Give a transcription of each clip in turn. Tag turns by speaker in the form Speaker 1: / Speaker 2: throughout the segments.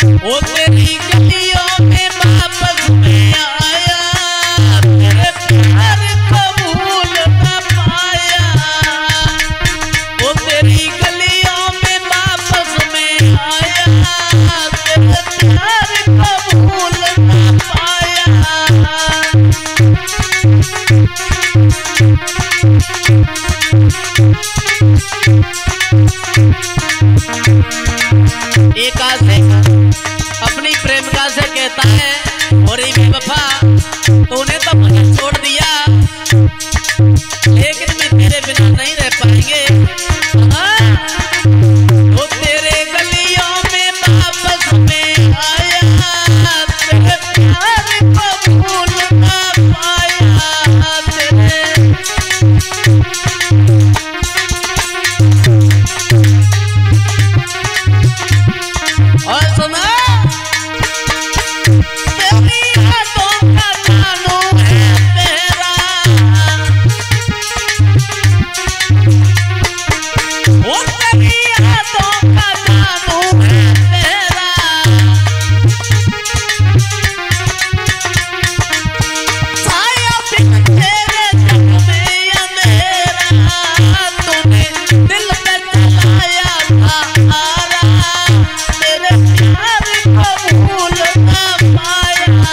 Speaker 1: ओ तेरी गलियों में वापस में आया, तेरे प्यार कबूल न पाया। ओ तेरी गलियों में वापस में आया, तेरे प्यार कबूल न पाया। एक आशिक अपनी प्रेमिका से कहता है, और बेवफा तूने तो मुझे छोड़ दिया, लेकिन मैं तेरे बिना नहीं रह पाएंगे। तो तेरे गलियों में वापस में आया, तेरे प्यार कबूल न पाया। तेरे और सुना तेरी हाथों का जानू है तेरा, वो तेरी हाथों का जानू है तेरा। साया बिन तेरे जग में अंधेरा, तूने दिल पे चलाया था आरा, तेरे प्यार कबूल न पाया।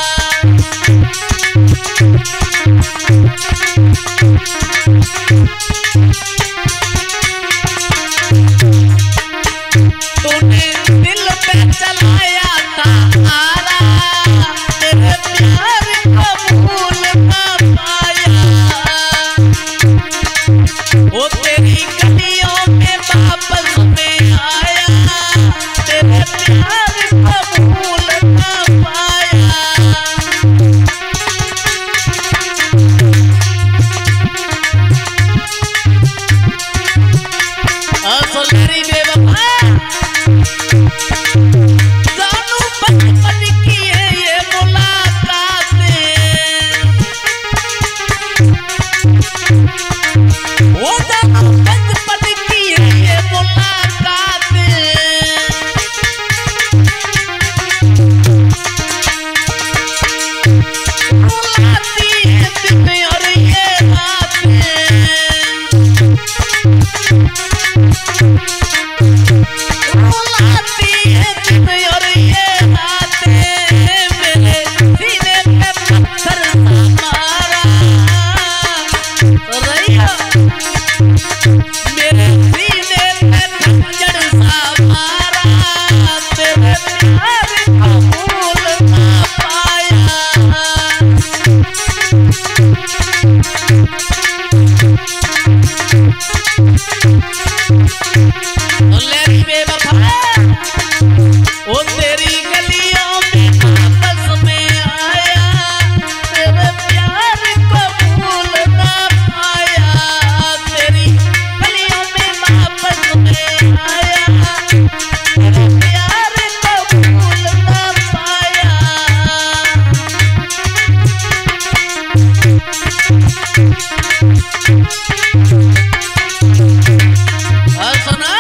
Speaker 1: तूने दिल पे चलाया था आरा, तेरे प्यार कबूल न पाया। वो तेरी गलियों में वापस में आया, तेरे प्यार कबूल न पाया। मेरी बेवफा जानू बचपन की है ये मुलाकातें, वो जानू बचपन की है ये मुलाकातें। रुलाती है दिन और ये रातें, रुलाती है दिन और ये रातें। मेरे सीने पे पत्थर सा मारा रैया, मेरे सीने पे खंजर सा मारा, तेरे प्यार कबूल न पाया। लेरी बेवफा ओ तेरी गलियों में वापस में आया, तेरे प्यार कबूल न पाया। तेरी गलियों में वापस में आया, तेरे प्यार कबूल न पाया। और सुना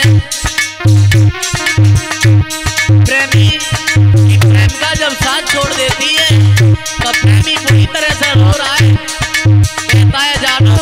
Speaker 1: प्रेमी की प्रेमिका जब साथ छोड़ देती है तो प्रेमी पूरी तरह से रो रहा है, कहता है जानो